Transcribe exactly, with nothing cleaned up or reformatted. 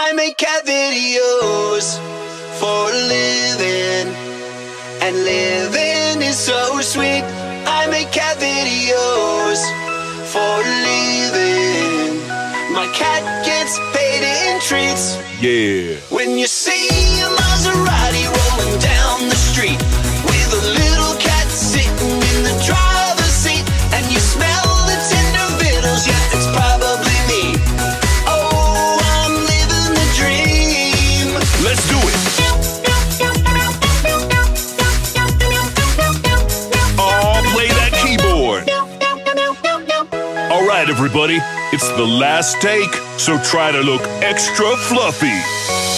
I make cat videos for a living, and living is so sweet. I make cat videos for a living. My cat gets paid in treats. Yeah. When you see a Maserati rolling down the street with a little cat sitting in the driver's seat, and you smell the tender vittles, yeah, it's probably me. Oh, I'm living the dream. Let's do it. Oh, play that keyboard. All right, everybody. It's the last take, so try to look extra fluffy.